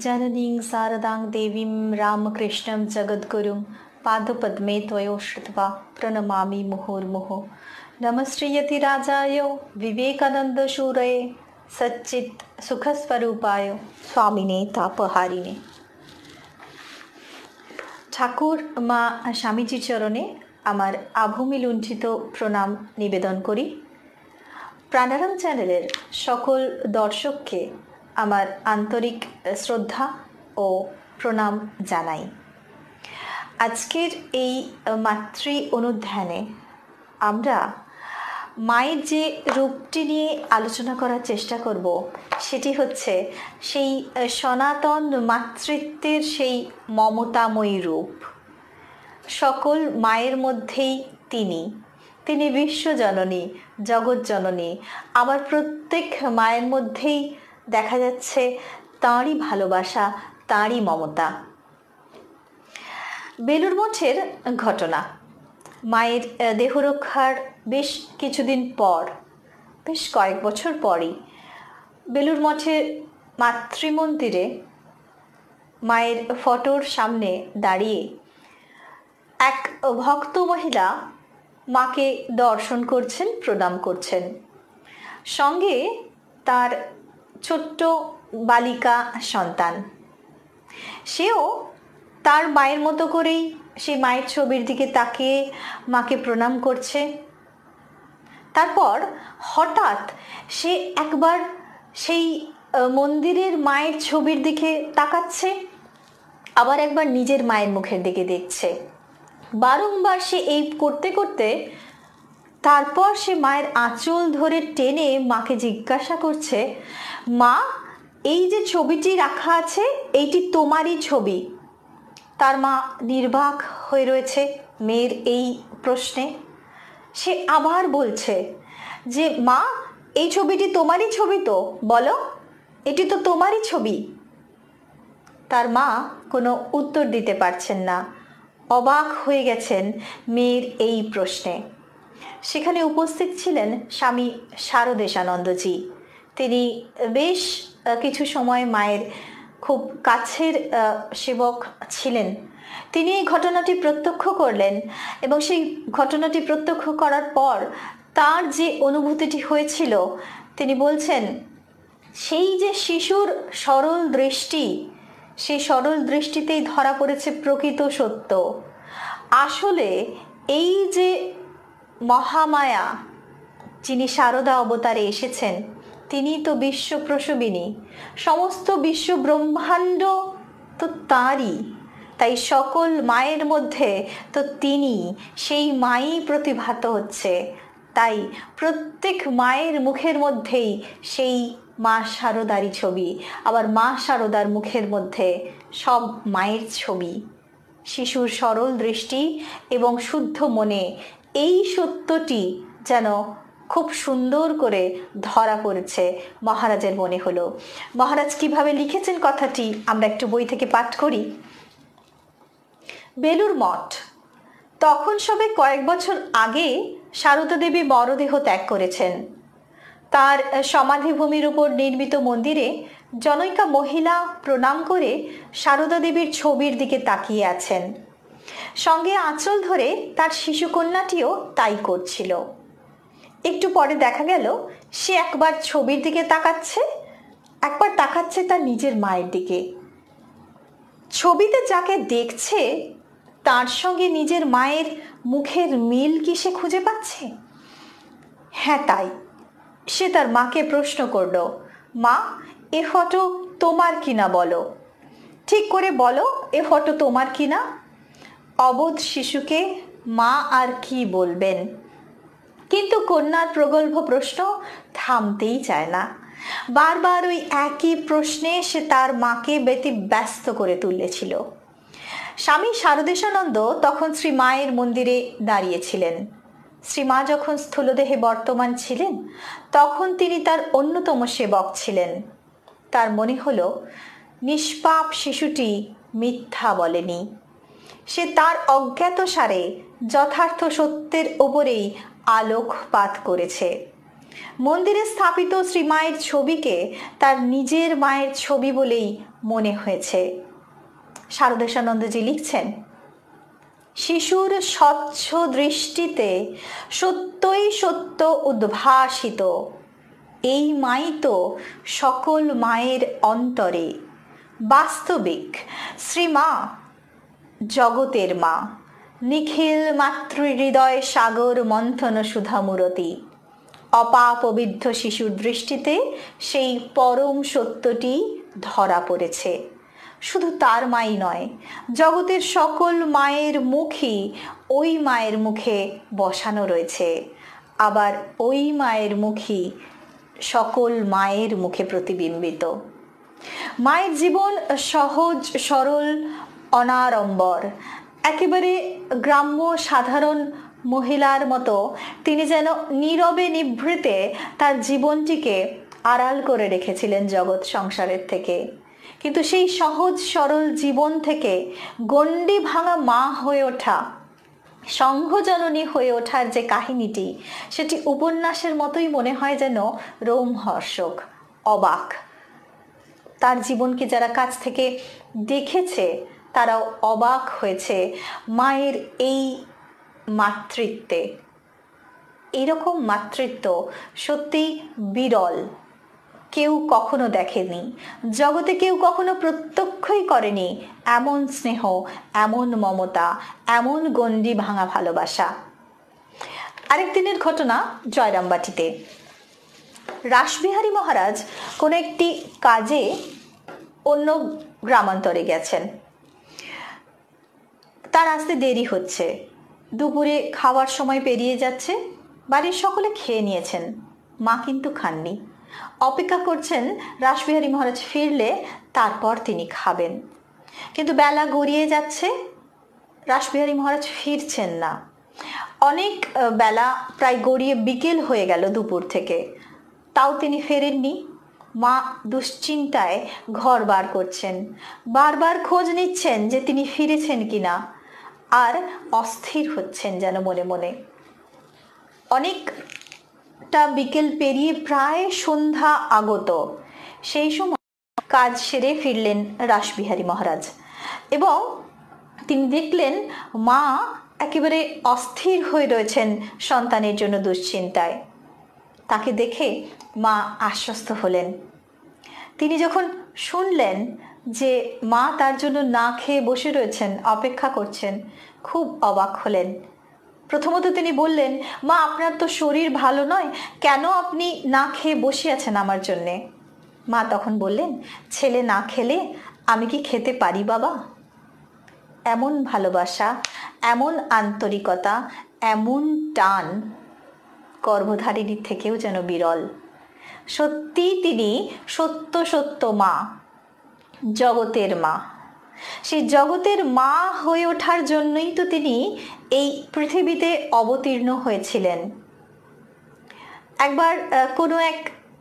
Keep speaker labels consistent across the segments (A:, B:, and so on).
A: जननीं शारदां देवीं रामकृष्णं जगद्गुरुं पादपद्मे त्वयो श्रुत्वा प्रणमामि मुहुर्मुहुः। नमस्ते यतिराजाय विवेकानंदशूरये सच्चित् सुखस्वरूपाय स्वामिने तापहारिणे। ঠাকুর মা স্বামীজির চরণে আমার আভূমি লুণ্ঠিত প্রণাম নিবেদন করি। প্রাণারাম চ্যানেলের সকল দর্শককে আমার আন্তরিক শ্রদ্ধা ও প্রণাম জানাই। আজকের এই মাতৃ অনুধ্যানে আমরা মায়ের যে রূপটি নিয়ে আলোচনা করার চেষ্টা করব সেটি হচ্ছে সেই সনাতন মাতৃত্বের সেই মমতাময়ী রূপ। সকল মায়ের মধ্যেই তিনি বিশ্বজননী, জগৎজননী। আবার প্রত্যেক মায়ের মধ্যেই দেখা যাচ্ছে তাঁরই ভালোবাসা, তাঁরই মমতা। বেলুড় মঠের ঘটনা। মায়ের দেহরক্ষার বেশ কিছুদিন পর, বেশ কয়েক বছর পরই বেলুড় মঠের মাতৃমন্দিরে মায়ের ফটোর সামনে দাঁড়িয়ে এক ভক্ত মহিলা মাকে দর্শন করছেন, প্রণাম করছেন। সঙ্গে তার ছোট্ট বালিকা সন্তান, সেও তার মায়ের মতো করেই সেই মায়ের ছবির দিকে তাকিয়ে মাকে প্রণাম করছে। তারপর হঠাৎ সে একবার সেই মন্দিরের মায়ের ছবির দিকে তাকাচ্ছে, আবার একবার নিজের মায়ের মুখের দিকে দেখছে। বারংবার সে এই করতে করতে তারপর সে মায়ের আঁচল ধরে টেনে মাকে জিজ্ঞাসা করছে, মা, এই যে ছবিটি রাখা আছে এইটি তোমারই ছবি? তার মা নির্বাক হয়ে রয়েছে মেয়ের এই প্রশ্নে। সে আবার বলছে যে, মা, এই ছবিটি তোমারই ছবি তো, বলো, এটি তো তোমারই ছবি। তার মা কোনো উত্তর দিতে পারছেন না, অবাক হয়ে গেছেন মেয়ের এই প্রশ্নে। সেখানে উপস্থিত ছিলেন স্বামী শারদেশানন্দজি। তিনি বেশ কিছু সময় মায়ের খুব কাছের সেবক ছিলেন। তিনি এই ঘটনাটি প্রত্যক্ষ করলেন এবং সেই ঘটনাটি প্রত্যক্ষ করার পর তার যে অনুভূতিটি হয়েছিল তিনি বলছেন, সেই যে শিশুর সরল দৃষ্টি, সেই সরল দৃষ্টিতেই ধরা পড়েছে প্রকৃত সত্য। আসলে এই যে মহামায়া, যিনি শারদা অবতারে এসেছেন, তিনি তো বিশ্ব প্রসবিনী, সমস্ত বিশ্ব ব্রহ্মাণ্ড তো তাঁরই। তাই সকল মায়ের মধ্যে তো তিনি, সেই মাই প্রতিভাত হচ্ছে। তাই প্রত্যেক মায়ের মুখের মধ্যেই সেই মা শারদারই ছবি, আবার মা শারদার মুখের মধ্যে সব মায়ের ছবি। শিশুর সরল দৃষ্টি এবং শুদ্ধ মনে, এই সত্যটি যেন খুব সুন্দর করে ধরা পড়েছে মহারাজের মনে হলো। মহারাজ কিভাবে লিখেছেন কথাটি আমরা একটু বই থেকে পাঠ করি। বেলুড় মঠ তখন সবে কয়েক বছর আগে শারদা দেবী মরদেহ ত্যাগ করেছেন। তার সমাধিভূমির উপর নির্মিত মন্দিরে জনৈকা মহিলা প্রণাম করে শারদা দেবীর ছবির দিকে তাকিয়ে আছেন। সঙ্গে আঁচল ধরে তার শিশুকন্যাটিও তাই করছিল। একটু পরে দেখা গেল সে একবার ছবির দিকে তাকাচ্ছে, একবার তাকাচ্ছে তার নিজের মায়ের দিকে। ছবিতে যাকে দেখছে তার সঙ্গে নিজের মায়ের মুখের মিল কি সে খুঁজে পাচ্ছে? হ্যাঁ, তাই। সে তার মাকে প্রশ্ন করল, মা, এ ফটো তোমার কিনা বলো, ঠিক করে বলো, এ ফটো তোমার কিনা? অবোধ শিশুকে মা আর কি বলবেন, কিন্তু কন্যার প্রগল্ভ প্রশ্ন থামতেই চায় না। বারবার ওই একই প্রশ্নে সে তার মাকে ব্যতিব্যস্ত করে তুলেছিল। স্বামী শারদেশানন্দ তখন শ্রী মায়ের মন্দিরে দাঁড়িয়েছিলেন। শ্রীমা যখন স্থূলদেহে বর্তমান ছিলেন তখন তিনি তার অন্যতম সেবক ছিলেন। তার মনে হলো নিষ্পাপ শিশুটি মিথ্যা বলেনি। সে তার অজ্ঞাতসারে যথার্থ সত্যের ওপরেই আলোকপাত করেছে। মন্দিরে স্থাপিত শ্রীমায়ের ছবিকে তার নিজের মায়ের ছবি বলেই মনে হয়েছে। শারদেশানন্দজি লিখছেন, শিশুর স্বচ্ছ দৃষ্টিতে সত্যই সত্য উদ্ভাসিত, এই মাই তো সকল মায়ের অন্তরে বাস্তবিক শ্রীমা, জগতের মা, নিখিল মাতৃহৃদয় সাগর মন্থন সুধামূরতি। অপাপবিদ্ধ শিশুর দৃষ্টিতে সেই পরম সত্যটি ধরা পড়েছে। শুধু তার মাই নয়, জগতের সকল মায়ের মুখই ওই মায়ের মুখে বসানো রয়েছে, আবার ওই মায়ের মুখই সকল মায়ের মুখে প্রতিবিম্বিত। মায়ের জীবন সহজ সরল অনাড়ম্বর, একেবারে গ্রাম্য সাধারণ মহিলার মতো তিনি যেন নীরবে নিভৃতে তার জীবনটিকে আড়াল করে রেখেছিলেন জগৎ সংসারের থেকে। কিন্তু সেই সহজ সরল জীবন থেকে গণ্ডি ভাঙা মা হয়ে ওঠা, সংঘজননী হয়ে ওঠার যে কাহিনীটি, সেটি উপন্যাসের মতোই মনে হয় যেন রোমহর্ষক, অবাক। তার জীবনকে যারা কাছ থেকে দেখেছে তারাও অবাক হয়েছে মায়ের এই মাতৃত্বে। এইরকম মাতৃত্ব সত্যি বিরল, কেউ কখনো দেখেনি, জগতে কেউ কখনো প্রত্যক্ষই করেনি এমন স্নেহ, এমন মমতা, এমন গণ্ডি ভাঙা ভালোবাসা। আরেক দিনের ঘটনা, জয়রামবাটিতে রাসবিহারী মহারাজ কোনো একটি কাজে অন্য গ্রামান্তরে গেছেন। তার আসতে দেরি হচ্ছে, দুপুরে খাওয়ার সময় পেরিয়ে যাচ্ছে। বাড়ির সকলে খেয়ে নিয়েছেন, মা কিন্তু খাননি। অপেক্ষা করছেন রাসবিহারী মহারাজ ফিরলে তারপর তিনি খাবেন। কিন্তু বেলা গড়িয়ে যাচ্ছে, রাসবিহারী মহারাজ ফিরছেন না। অনেক বেলা, প্রায় গড়িয়ে বিকেল হয়ে গেল দুপুর থেকে, তাও তিনি ফেরেননি। মা দুশ্চিন্তায় ঘর বার করছেন, বারবার খোঁজ নিচ্ছেন যে তিনি ফিরেছেন কিনা, আর অস্থির হচ্ছেন যেন মনে মনে। অনেকটা বিকেল পেরিয়ে প্রায় সন্ধ্যা আগত, সেই সময় কাজ সেরে ফিরলেন রাসবিহারী মহারাজ এবং তিনি দেখলেন মা একেবারে অস্থির হয়ে রয়েছেন সন্তানের জন্য দুশ্চিন্তায়। তাকে দেখে মা আশ্বস্ত হলেন। তিনি যখন শুনলেন যে মা তার জন্য না খেয়ে বসে রয়েছেন, অপেক্ষা করছেন, খুব অবাক হলেন। প্রথমত তিনি বললেন, মা আপনার তো শরীর ভালো নয়, কেন আপনি না খেয়ে বসে আছেন আমার জন্যে? মা তখন বললেন, ছেলে না খেলে আমি কি খেতে পারি বাবা? এমন ভালোবাসা, এমন আন্তরিকতা, এমন টান গর্ভধারিণীর থেকেও যেন বিরল। সত্যি তিনি সত্য সত্য মা, জগতের মা। সেই জগতের মা হয়ে ওঠার জন্যই তো তিনি এই পৃথিবীতে অবতীর্ণ হয়েছিলেন। একবার কোনো এক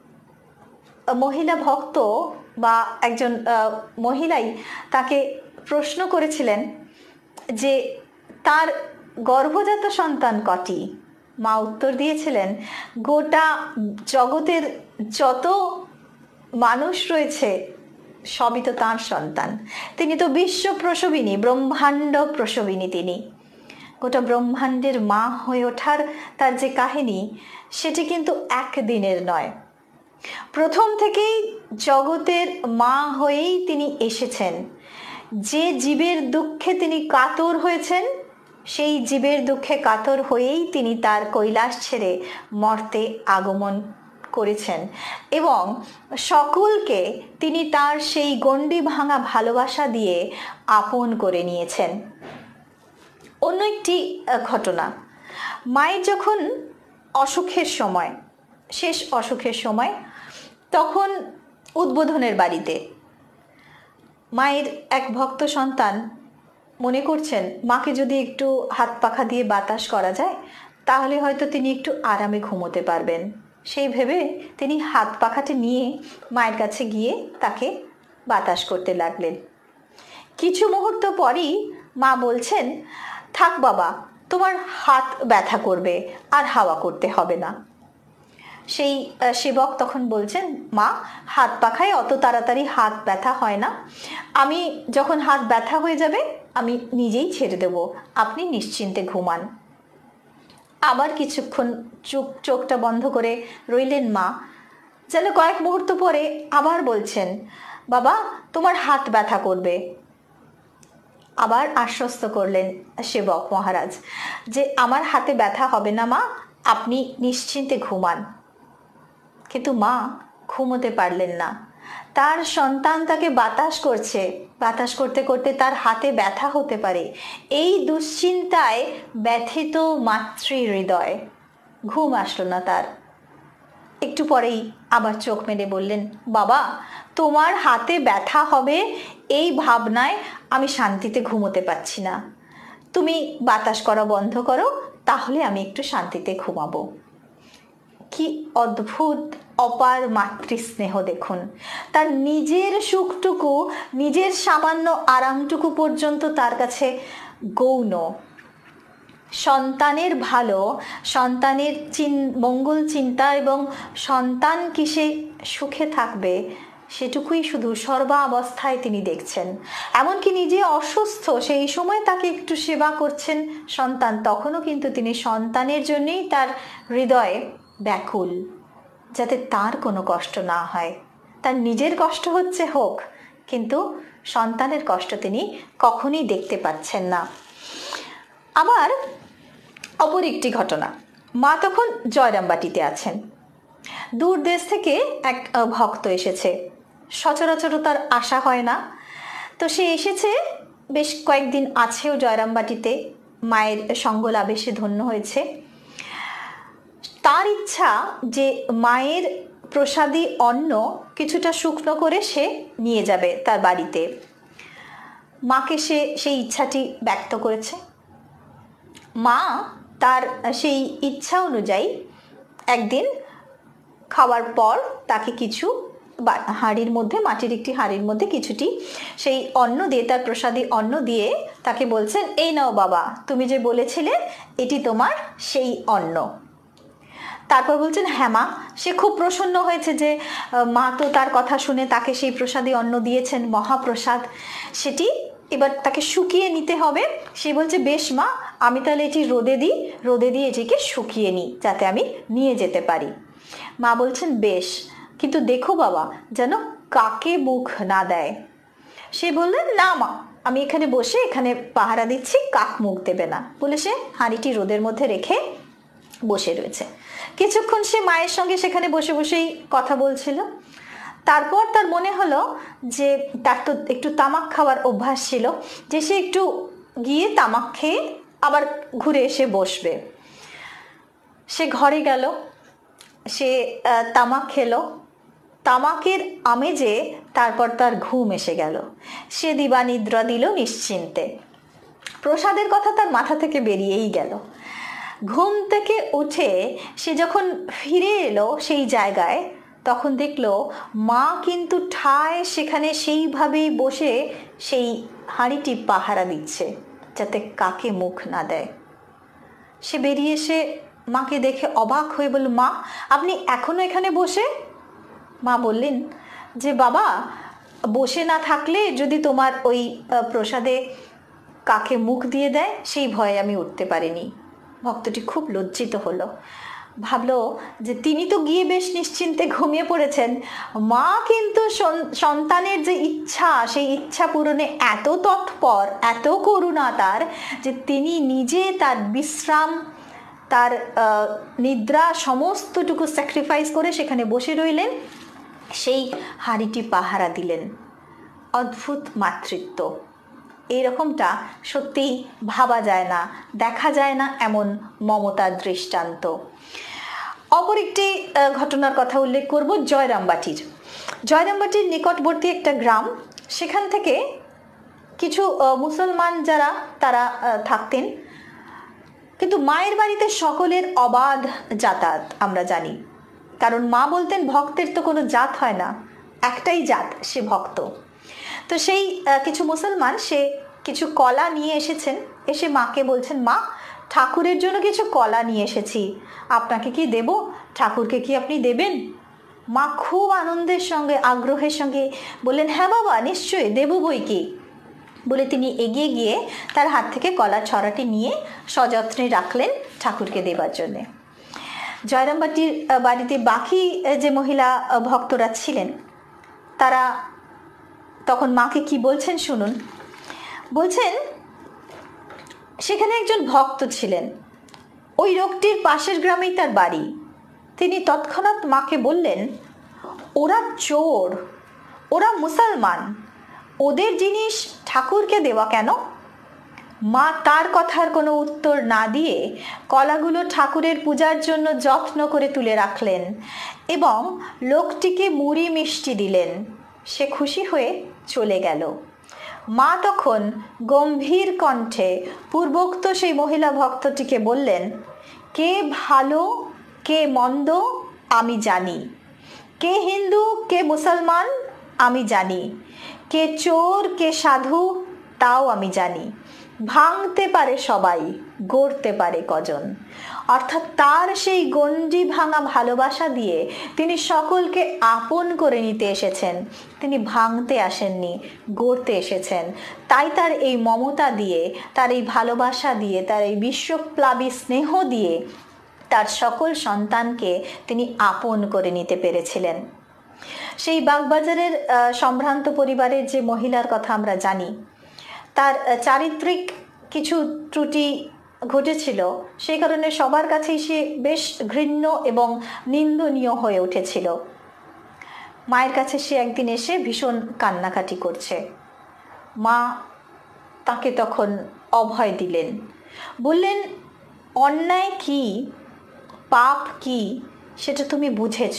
A: মহিলা ভক্ত বা একজন মহিলাই তাকে প্রশ্ন করেছিলেন যে তার গর্ভজাত সন্তান কটি? মা উত্তর দিয়েছিলেন, গোটা জগতের যত মানুষ রয়েছে সবই তো তাঁর সন্তান। তিনি তো বিশ্ব প্রসবিনী, ব্রহ্মাণ্ড প্রসবিনী। তিনি গোটা ব্রহ্মাণ্ডের মা হয়ে ওঠার তার যে কাহিনী, সেটি কিন্তু একদিনের নয়। প্রথম থেকেই জগতের মা হয়েই তিনি এসেছেন। যে জীবের দুঃখে তিনি কাতর হয়েছেন, সেই জীবের দুঃখে কাতর হয়েই তিনি তার কৈলাস ছেড়ে মর্তে আগমন করেছেন এবং সকলকে তিনি তার সেই গণ্ডি ভাঙা ভালোবাসা দিয়ে আপন করে নিয়েছেন। অন্য একটি ঘটনা, মায়ের যখন অসুখের সময়, শেষ অসুখের সময়, তখন উদ্বোধনের বাড়িতে মায়ের এক ভক্ত সন্তান মনে করছেন মাকে যদি একটু হাত পাখা দিয়ে বাতাস করা যায় তাহলে হয়তো তিনি একটু আরামে ঘুমোতে পারবেন। সেই ভেবে তিনি হাত পাখাটি নিয়ে মায়ের কাছে গিয়ে তাকে বাতাস করতে লাগলেন। কিছু মুহূর্ত পরই মা বলছেন, থাক বাবা, তোমার হাত ব্যথা করবে, আর হাওয়া করতে হবে না। সেই সেবক তখন বলছেন, মা হাত পাখায় অত তাড়াতাড়ি হাত ব্যথা হয় না, আমি যখন হাত ব্যথা হয়ে যাবে আমি নিজেই ছেড়ে দেব, আপনি নিশ্চিন্তে ঘুমান। আবার কিছুক্ষণ চোখটা বন্ধ করে রইলেন মা, যেন কয়েক মুহূর্ত পরে আবার বলছেন, বাবা তোমার হাত ব্যথা করবে। আবার আশ্বস্ত করলেন সেবক মহারাজ যে আমার হাতে ব্যথা হবে না মা, আপনি নিশ্চিন্তে ঘুমান। কিন্তু মা ঘুমোতে পারলেন না। তার সন্তান তাকে বাতাস করছে, বাতাস করতে করতে তার হাতে ব্যথা হতে পারে, এই দুশ্চিন্তায় ব্যথিত মাতৃ হৃদয়। ঘুম আসলো না তার। একটু পরেই আবার চোখ মেলে বললেন, বাবা তোমার হাতে ব্যথা হবে এই ভাবনায় আমি শান্তিতে ঘুমোতে পারছি না, তুমি বাতাস করা বন্ধ করো, তাহলে আমি একটু শান্তিতে ঘুমাবো। কি অদ্ভুত অপার মাতৃস্নেহ দেখুন! তার নিজের সুখটুকু, নিজের সামান্য আরামটুকু পর্যন্ত তার কাছে গৌণ। সন্তানের ভালো, সন্তানের মঙ্গল চিন্তা এবং সন্তান কিসে সুখে থাকবে সেটুকুই শুধু সর্বাবস্থায় তিনি দেখছেন। এমনকি নিজে অসুস্থ সেই সময় তাকে একটু সেবা করছেন সন্তান, তখনও কিন্তু তিনি সন্তানের জন্যই তার হৃদয়ে ব্যাকুল, যাতে তার কোনো কষ্ট না হয়। তার নিজের কষ্ট হচ্ছে হোক, কিন্তু সন্তানের কষ্ট তিনি কখনই দেখতে পাচ্ছেন না। আবার অপর একটি ঘটনা, মা তখন জয়রামবাটিতে আছেন। দূর দেশ থেকে এক ভক্ত এসেছে, সচরাচর তার আসা হয় না, তো সে এসেছে, বেশ কয়েকদিন আছেও জয়রামবাটিতে, মায়ের সঙ্গ লাভে সে ধন্য হয়েছে। তার ইচ্ছা যে মায়ের প্রসাদী অন্ন কিছুটা শুকনো করে সে নিয়ে যাবে তার বাড়িতে। মাকে সে সেই ইচ্ছাটি ব্যক্ত করেছে। মা তার সেই ইচ্ছা অনুযায়ী একদিন খাওয়ার পর তাকে কিছু হাঁড়ির মধ্যে, মাটির একটি হাঁড়ির মধ্যে কিছুটি সেই অন্ন দিয়ে, তার প্রসাদী অন্ন দিয়ে তাকে বলছেন, এই নাও বাবা, তুমি যে বলেছিলে এটি তোমার সেই অন্ন। তারপর বলছেন, হ্যাঁ মা। সে খুব প্রসন্ন হয়েছে যে মা তো তার কথা শুনে তাকে সেই প্রসাদী অন্ন দিয়েছেন, মহাপ্রসাদ, সেটি এবার তাকে শুকিয়ে নিতে হবে। সে বলছে, বেশ মা, আমি তাহলে এটি রোদে দিই, রোদে দিয়ে এটিকে শুকিয়ে নিই যাতে আমি নিয়ে যেতে পারি। মা বলছেন, বেশ, কিন্তু দেখো বাবা যেন কাকে মুখ না দেয়। সে বললেন, না মা, আমি এখানে বসে এখানে পাহারা দিচ্ছি, কাক মুখ দেবে না, বলে সে হাঁড়িটি রোদের মধ্যে রেখে বসে রয়েছে। কিছুক্ষণ সে মায়ের সঙ্গে সেখানে বসে বসেই কথা বলছিল। তারপর তার মনে হলো যে তার তো একটু তামাক খাওয়ার অভ্যাস ছিল, যে সে একটু গিয়ে তামাক খেয়ে আবার ঘুরে এসে বসবে। সে ঘরে গেল, সে তামাক খেলো, তামাকের আমেজে তারপর তার ঘুম এসে গেল। সে দিবানিদ্রা দিল নিশ্চিন্তে। প্রসাদের কথা তার মাথা থেকে বেরিয়েই গেল। ঘুম থেকে উঠে সে যখন ফিরে এলো সেই জায়গায়, তখন দেখলো মা কিন্তু ঠায় সেখানে সেইভাবেই বসে সেই হাঁড়িটি পাহারা দিচ্ছে যাতে কাকে মুখ না দেয়। সে বেরিয়ে এসে মাকে দেখে অবাক হয়ে বলল, মা আপনি এখনো এখানে বসে? মা বললেন যে, বাবা বসে না থাকলে যদি তোমার ওই প্রসাদে কাকে মুখ দিয়ে দেয় সেই ভয়ে আমি উঠতে পারিনি। ভক্তটি খুব লজ্জিত হলো, ভাবলো যে তিনি তো গিয়ে বেশ নিশ্চিন্তে ঘুমিয়ে পড়েছেন, মা কিন্তু সন্তানের যে ইচ্ছা সেই ইচ্ছা পূরণে এত তৎপর, এত করুণা তার, যে তিনি নিজে তার বিশ্রাম, তার নিদ্রা সমস্তটুকু স্যাক্রিফাইস করে সেখানে বসে রইলেন, সেই হাঁড়িটি পাহারা দিলেন। অদ্ভুত মাতৃত্ব, এইরকমটা সত্যিই ভাবা যায় না, দেখা যায় না এমন মমতার দৃষ্টান্ত। অপর একটি ঘটনার কথা উল্লেখ করব, জয়রামবাটির। জয়রামবাটির নিকটবর্তী একটা গ্রাম, সেখান থেকে কিছু মুসলমান যারা তারা থাকতেন, কিন্তু মায়ের বাড়িতে সকলের অবাধ যাতায়াত আমরা জানি, কারণ মা বলতেন ভক্তের তো কোনো জাত হয় না, একটাই জাত, সে ভক্ত। তো সেই কিছু মুসলমান সে কিছু কলা নিয়ে এসেছেন, এসে মাকে বলছেন, মা ঠাকুরের জন্য কিছু কলা নিয়ে এসেছি, আপনাকে কি দেব? ঠাকুরকে কি আপনি দেবেন? মা খুব আনন্দের সঙ্গে আগ্রহের সঙ্গে বললেন, হ্যাঁ বাবা, নিশ্চয়ই দেব, বই কি। বলে তিনি এগিয়ে গিয়ে তার হাত থেকে কলার ছড়াটি নিয়ে সযত্নে রাখলেন ঠাকুরকে দেবার জন্যে। জয়রাম বাড়িতে বাকি যে মহিলা ভক্তরা ছিলেন তারা তখন মাকে কি বলছেন শুনুন। বলছেন, সেখানে একজন ভক্ত ছিলেন, ওই লোকটির পাশের গ্রামেই তার বাড়ি। তিনি তৎক্ষণাৎ মাকে বললেন, ওরা চোর, ওরা মুসলমান, ওদের জিনিস ঠাকুরকে দেওয়া কেন? মা তার কথার কোনো উত্তর না দিয়ে কলাগুলো ঠাকুরের পূজার জন্য যত্ন করে তুলে রাখলেন এবং লোকটিকে মুড়ি মিষ্টি দিলেন। সে খুশি হয়ে চলে গেল। মা তখন গম্ভীর কণ্ঠে পূর্বোক্ত সেই মহিলা ভক্তটিকে বললেন, কে ভালো কে মন্দ আমি জানি, কে হিন্দু কে মুসলমান আমি জানি, কে চোর কে সাধু তাও আমি জানি, ভাঙতে পারে সবাই, গড়তে পারে কজন। অর্থাৎ তার সেই গণ্ডি ভাঙা ভালোবাসা দিয়ে তিনি সকলকে আপন করে নিতে এসেছেন। তিনি ভাঙতে আসেননি, গড়তে এসেছেন। তাই তার এই মমতা দিয়ে, তার এই ভালোবাসা দিয়ে, তার এই বিশ্বপ্লাবী স্নেহ দিয়ে তার সকল সন্তানকে তিনি আপন করে নিতে পেরেছিলেন। সেই বাগবাজারের সম্ভ্রান্ত পরিবারের যে মহিলার কথা আমরা জানি, তার চারিত্রিক কিছু ত্রুটি ঘটেছিল, সেই কারণে সবার কাছেই সে বেশ ঘৃণ্য এবং নিন্দনীয় হয়ে উঠেছিল। মায়ের কাছে সে একদিন এসে ভীষণ কান্নাকাটি করছে। মা তাকে তখন অভয় দিলেন, বললেন, অন্যায় কি পাপ কি সেটা তুমি বুঝেছ,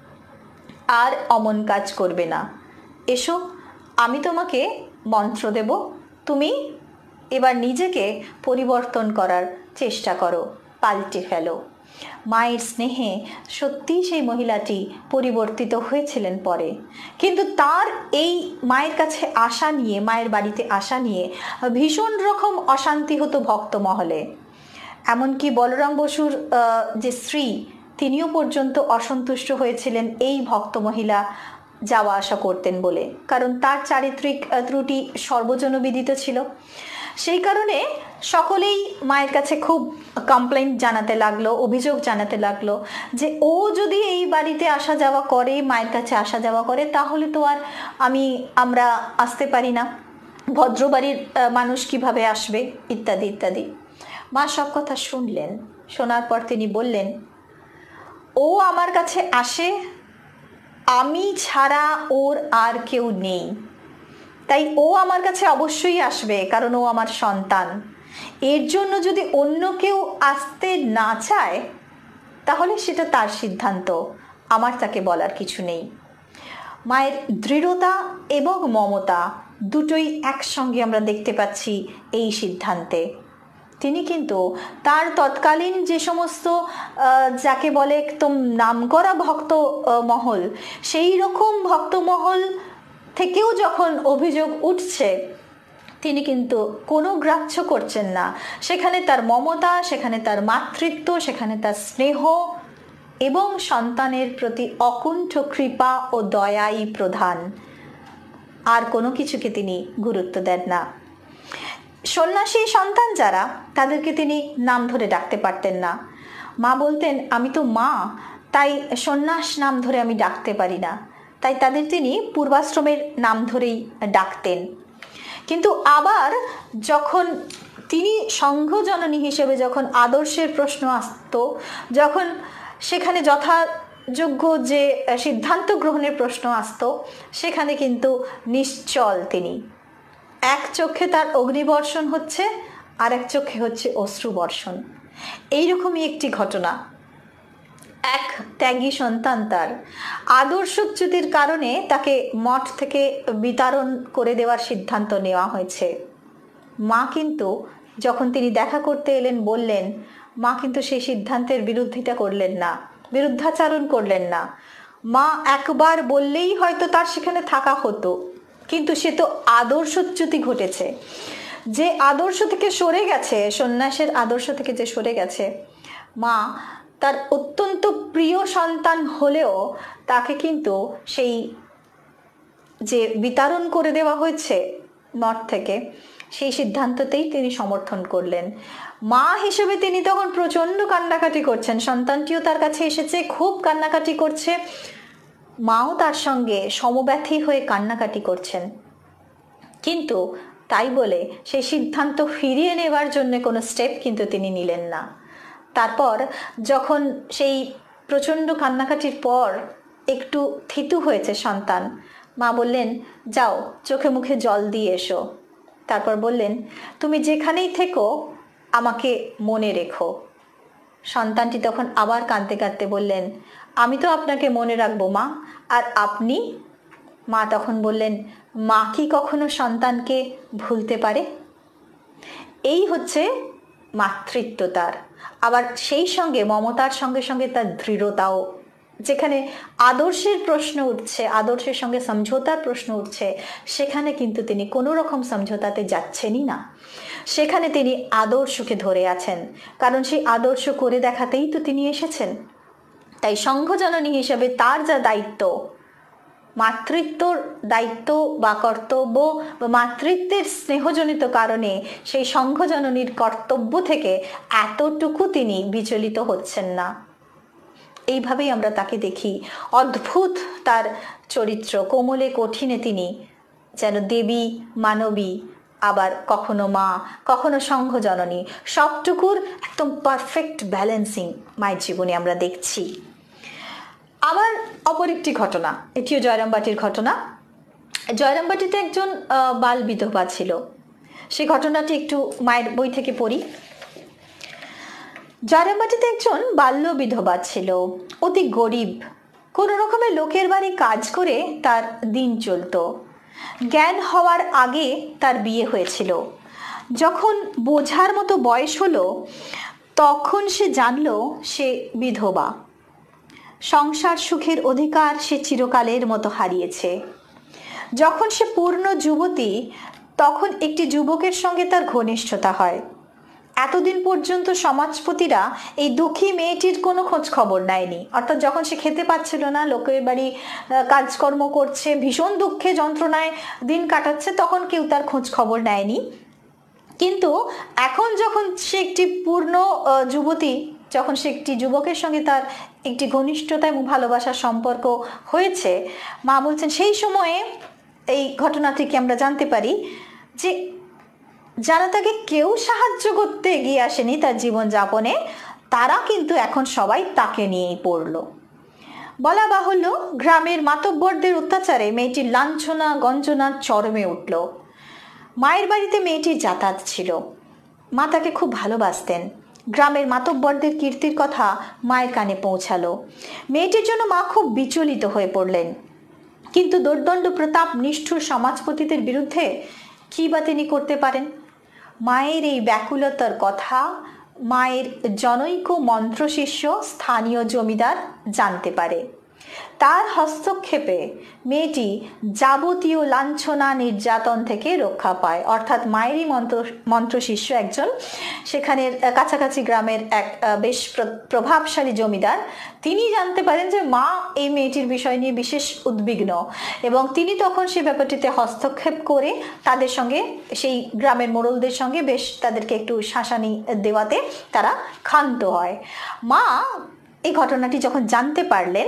A: আর অমন কাজ করবে না। এসো, আমি তোমাকে মন্ত্র দেব, তুমি এবার নিজেকে পরিবর্তন করার চেষ্টা করো, পাল্টে ফেলো। মায়ের স্নেহে সত্যিই সেই মহিলাটি পরিবর্তিত হয়েছিলেন পরে। কিন্তু তার এই মায়ের কাছে আসা নিয়ে, মায়ের বাড়িতে আসা নিয়ে ভীষণ রকম অশান্তি হতো ভক্ত মহলে। এমনকি বলরাম বসুর যে স্ত্রী, তিনিও পর্যন্ত অসন্তুষ্ট হয়েছিলেন এই ভক্ত মহিলা যাওয়া আসা করতেন বলে, কারণ তার চারিত্রিক ত্রুটি সর্বজনবিদিত ছিল। সেই কারণে সকলেই মায়ের কাছে খুব কমপ্লেইন জানাতে লাগলো, অভিযোগ জানাতে লাগলো যে ও যদি এই বাড়িতে আসা যাওয়া করে, মায়ের কাছে আসা যাওয়া করে, তাহলে তো আর আমরা আসতে পারি না, ভদ্রবাড়ির মানুষ কিভাবে আসবে, ইত্যাদি ইত্যাদি। মা সব কথা শুনলেন। শোনার পর তিনি বললেন, ও আমার কাছে আসে, আমি ছাড়া ওর আর কেউ নেই, তাই ও আমার কাছে অবশ্যই আসবে, কারণ ও আমার সন্তান। এর জন্য যদি অন্য কেউ আসতে না চায় তাহলে সেটা তার সিদ্ধান্ত, আমার তাকে বলার কিছু নেই। মায়ের দৃঢ়তা এবং মমতা দুটোই একসঙ্গে আমরা দেখতে পাচ্ছি এই সিদ্ধান্তে। তিনি কিন্তু তার তৎকালীন যে সমস্ত যাকে বলে একদম নামকরা ভক্ত মহল, সেই রকম ভক্তমহল থেকেও যখন অভিযোগ উঠছে, তিনি কিন্তু কোনো গ্রাহ্য করছেন না। সেখানে তার মমতা, সেখানে তার মাতৃত্ব, সেখানে তার স্নেহ এবং সন্তানের প্রতি অকুণ্ঠ কৃপা ও দয়াই প্রধান। আর কোনো কিছুকে তিনি গুরুত্ব দেন না। সন্ন্যাসী সন্তান যারা, তাদেরকে তিনি নাম ধরে ডাকতে পারতেন না। মা বলতেন, আমি তো মা, তাই সন্ন্যাস নাম ধরে আমি ডাকতে পারি না, তাই তাদের তিনি পূর্বাশ্রমের নাম ধরেই ডাকতেন। কিন্তু আবার যখন তিনি সংঘজননী হিসেবে যখন আদর্শের প্রশ্ন আসতো, যখন সেখানে যথাযোগ্য যে সিদ্ধান্ত গ্রহণের প্রশ্ন আসতো, সেখানে কিন্তু নিশ্চল তিনি। এক চোখে তার অগ্নিবর্ষণ হচ্ছে, আর এক চোখে হচ্ছে অশ্রুবর্ষণ। এইরকমই একটি ঘটনা। এক ত্যাগী সন্তান, তার আদর্শচ্যুতির কারণে তাকে মঠ থেকে বিতাড়ন করে দেওয়ার সিদ্ধান্ত নেওয়া হয়েছে। মা কিন্তু যখন তিনি দেখা করতে এলেন বললেন, মা কিন্তু সেই সিদ্ধান্তের বিরোধিতা করলেন না, বিরুদ্ধাচারণ করলেন না। মা একবার বললেই হয়তো তার সেখানে থাকা হতো, কিন্তু সে তো আদর্শচ্যুতি ঘটেছে। যে আদর্শ থেকে সরে গেছে, সন্ন্যাসের আদর্শ থেকে যে সরে গেছে, মা তার অত্যন্ত প্রিয় সন্তান হলেও তাকে কিন্তু সেই যে বিতরণ করে দেওয়া হয়েছে মঠ থেকে, সেই সিদ্ধান্ততেই তিনি সমর্থন করলেন। মা হিসেবে তিনি তখন প্রচণ্ড কান্নাকাটি করছেন, সন্তানটিও তার কাছে এসেছে, খুব কান্নাকাটি করছে, মাও তার সঙ্গে সমব্যথী হয়ে কান্নাকাটি করছেন। কিন্তু তাই বলে সেই সিদ্ধান্ত ফিরিয়ে নেবার জন্য কোনো স্টেপ কিন্তু তিনি নিলেন না। তারপর যখন সেই প্রচণ্ড কান্নাকাটির পর একটু থিতু হয়েছে সন্তান, মা বললেন, যাও চোখে মুখে জল দিয়ে এসো। তারপর বললেন, তুমি যেখানেই থেকো আমাকে মনে রেখো। সন্তানটি তখন আবার কাঁদতে কাঁদতে বললেন, আমি তো আপনাকে মনে রাখবো মা, আর আপনি? মা তখন বললেন, মা কি কখনো সন্তানকে ভুলতে পারে? এই হচ্ছে মাতৃত্ব তার। আবার সেই সঙ্গে মমতার সঙ্গে সঙ্গে তার দৃঢ়তাও। যেখানে আদর্শের প্রশ্ন উঠছে, আদর্শের সঙ্গে সমঝোতার প্রশ্ন উঠছে, সেখানে কিন্তু তিনি কোনো রকম সমঝোতাতে যাচ্ছেনই না। সেখানে তিনি আদর্শকে ধরে আছেন, কারণ সেই আদর্শ করে দেখাতেই তো তিনি এসেছেন। তাই সংঘজননী হিসেবে তার যা দায়িত্ব, মাতৃত্বর দায়িত্ব বা কর্তব্য বা মাতৃত্বের স্নেহজনিত কারণে সেই সংঘজননীর কর্তব্য থেকে এতটুকু তিনি বিচলিত হচ্ছেন না। এইভাবেই আমরা তাকে দেখি। অদ্ভুত তার চরিত্র, কোমলে কঠিনে তিনি যেন দেবী, মানবী, আবার কখনো মা, কখনো সংঘজননী, সবটুকুর একদম পারফেক্ট ব্যালেন্সিং মায়ের জীবনে আমরা দেখছি। আবার অপর একটি ঘটনা, এটিও জয়রামবাটির ঘটনা। জয়রামবাটিতে একজন বাল বিধবা ছিল। সেই ঘটনাটি একটু মায়ের বই থেকে পড়ি। জয়রামবাটিতে একজন বাল্য বিধবা ছিল, অতি গরিব। কোনো রকমের লোকের বাড়ি কাজ করে তার দিন চলত। জ্ঞান হওয়ার আগে তার বিয়ে হয়েছিল। যখন বোঝার মতো বয়স হলো, তখন সে জানল সে বিধবা। সংসার সুখের অধিকার সে চিরকালের মতো হারিয়েছে। যখন সে পূর্ণ যুবতী, তখন একটি যুবকের সঙ্গে তার ঘনিষ্ঠতা হয়। এতদিন পর্যন্ত সমাজপতিরা এই দুঃখী মেয়েটির কোনো খোঁজ খবর নেয়নি। অর্থাৎ যখন সে খেতে পাচ্ছিল না, লোকের বাড়ি কাজকর্ম করছে, ভীষণ দুঃখে যন্ত্রণায় দিন কাটাচ্ছে, তখন কেউ তার খোঁজ খবর নেয়নি। কিন্তু এখন যখন সে একটি পূর্ণ যুবতী, যখন সে একটি যুবকের সঙ্গে তার একটি ঘনিষ্ঠতা এবং ভালোবাসার সম্পর্ক হয়েছে, মা বলছেন সেই সময়ে এই ঘটনাটিকে আমরা জানতে পারি যে যারা তাকে কেউ সাহায্য করতে এগিয়ে আসেনি তার জীবনযাপনে, তারা কিন্তু এখন সবাই তাকে নিয়েই পড়ল। বলা বাহুল্য, গ্রামের মাতব্বরদের অত্যাচারে মেয়েটির লাঞ্ছনা গঞ্জনা চরমে উঠল। মায়ের বাড়িতে মেয়েটির যাতায়াত ছিল। মা তাকে খুব ভালোবাসতেন। গ্রামের মাতব্বরদের কীর্তির কথা মায়ের কানে পৌঁছালো। মেয়েটির জন্য মা খুব বিচলিত হয়ে পড়লেন। কিন্তু দোর্দণ্ড প্রতাপ নিষ্ঠুর সমাজপতিদের বিরুদ্ধে কী বা তিনি করতে পারেন? মায়ের এই ব্যাকুলতার কথা মায়ের জনৈক মন্ত্রশিষ্য স্থানীয় জমিদার জানতে পারে। তার হস্তক্ষেপে মেয়েটি যাবতীয় লাঞ্ছনা নির্যাতন থেকে রক্ষা পায়। অর্থাৎ মায়েরই মন্ত্রশিষ্য একজন সেখানের কাছাকাছি গ্রামের এক বেশ প্রভাবশালী জমিদার, তিনি জানতে পারেন যে মা এই মেয়েটির বিষয় নিয়ে বিশেষ উদ্বিগ্ন, এবং তিনি তখন সে ব্যাপারটিতে হস্তক্ষেপ করে তাদের সঙ্গে, সেই গ্রামের মোড়লদের সঙ্গে বেশ তাদেরকে একটু শাসানি দেওয়াতে তারা ক্ষান্ত হয়। মা এই ঘটনাটি যখন জানতে পারলেন,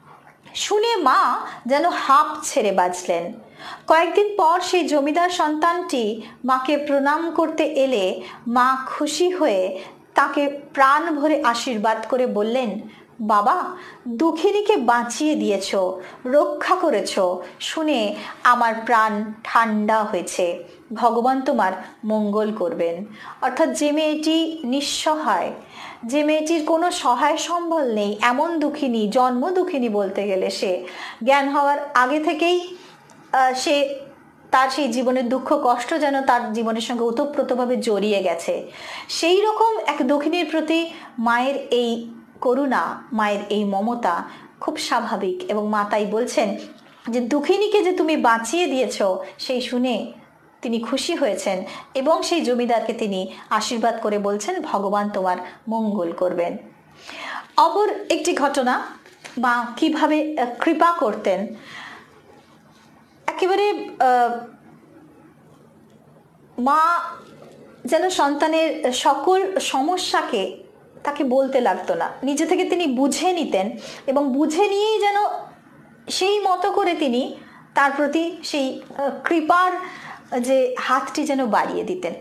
A: শুনে মা যেন হাঁপ ছেড়ে বাঁচলেন। কয়েকদিন পর সেই জমিদার সন্তানটি মাকে প্রণাম করতে এলে মা খুশি হয়ে তাকে প্রাণ ভরে আশীর্বাদ করে বললেন, বাবা, দুঃখিনীকে বাঁচিয়ে দিয়েছ, রক্ষা করেছ, শুনে আমার প্রাণ ঠান্ডা হয়েছে। ভগবান তোমার মঙ্গল করবেন। অর্থাৎ যে মেয়েটি নিঃসহায়, যে মেয়েটির কোনো সহায় সম্বল নেই, এমন দুঃখিনী, জন্ম দুঃখিনী বলতে গেলে, সে জ্ঞান হওয়ার আগে থেকেই সে তার সেই জীবনের দুঃখ কষ্ট যেন তার জীবনের সঙ্গে ওতপ্রোতভাবে জড়িয়ে গেছে। সেই রকম এক দুঃখিনীর প্রতি মায়ের এই করুণা, মায়ের এই মমতা খুব স্বাভাবিক। এবং মা তাই বলছেন যে দুঃখিনীকে যে তুমি বাঁচিয়ে দিয়েছ, সেই শুনে তিনি খুশি হয়েছেন এবং সেই জমিদারকে তিনি আশীর্বাদ করে বলছেন ভগবান তোমার মঙ্গল করবেন। অপর একটি ঘটনা, মা কিভাবে কৃপা করতেন, একেবারে মা যেন সন্তানের সকল সমস্যাকে তাকে বলতে লাগতো না, নিজে থেকে তিনি বুঝে নিতেন এবং বুঝে নিয়েই যেন সেই মতো করে তিনি তার প্রতি সেই কৃপার যে হাতটি যেন বাড়িয়ে দিতেন।